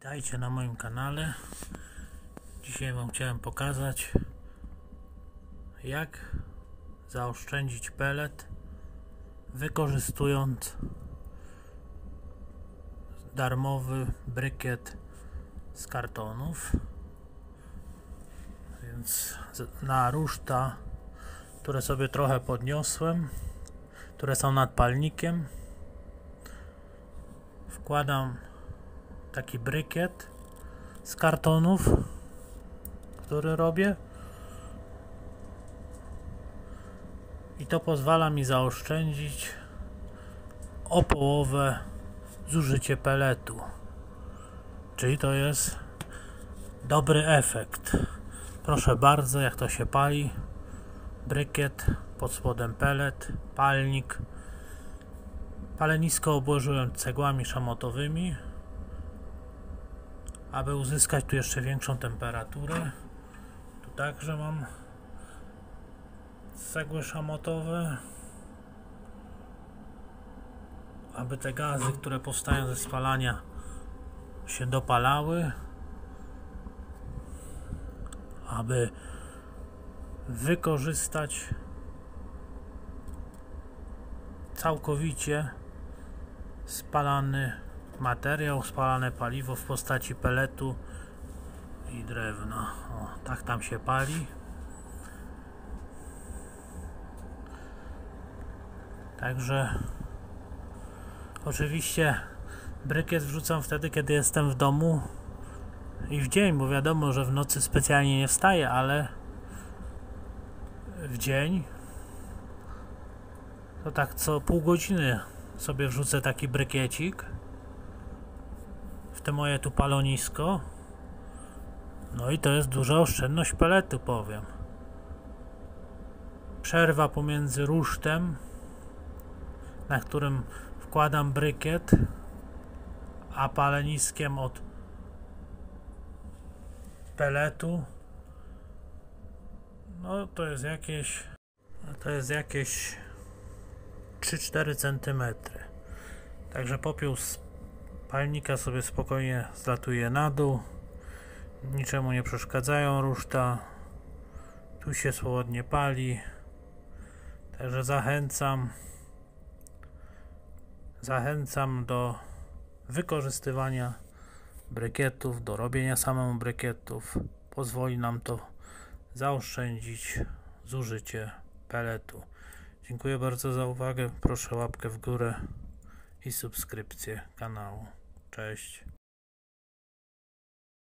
Witajcie na moim kanale. Dzisiaj wam chciałem pokazać, jak zaoszczędzić pellet, wykorzystując darmowy brykiet z kartonów. Więc na ruszta, które sobie trochę podniosłem, które są nad palnikiem, wkładam taki brykiet z kartonów, który robię, i to pozwala mi zaoszczędzić o połowę zużycie pelletu, czyli to jest dobry efekt. Proszę bardzo, jak to się pali: brykiet, pod spodem pellet, palnik. Palenisko obłożyłem cegłami szamotowymi, aby uzyskać tu jeszcze większą temperaturę. Tu także mam cegły szamotowe, aby te gazy, które powstają ze spalania, się dopalały, aby wykorzystać całkowicie spalany materiał, spalane paliwo w postaci pelletu i drewna. O, tak tam się pali. Także oczywiście brykiet wrzucam wtedy, kiedy jestem w domu i w dzień, bo wiadomo, że w nocy specjalnie nie wstaję, ale w dzień to tak co pół godziny sobie wrzucę taki brykiecik w te moje tu palonisko. No i to jest duża oszczędność pelletu, powiem. Przerwa pomiędzy rusztem, na którym wkładam brykiet, a paleniskiem od pelletu, no to jest jakieś 3-4 cm. Także popiół z palnika sobie spokojnie zlatuje na dół, niczemu nie przeszkadzają ruszta, tu się swobodnie pali. Także zachęcam do wykorzystywania brykietów, do robienia samemu brykietów. Pozwoli nam to zaoszczędzić zużycie pelletu. Dziękuję bardzo za uwagę. Proszę łapkę w górę i subskrypcję kanału. Cześć.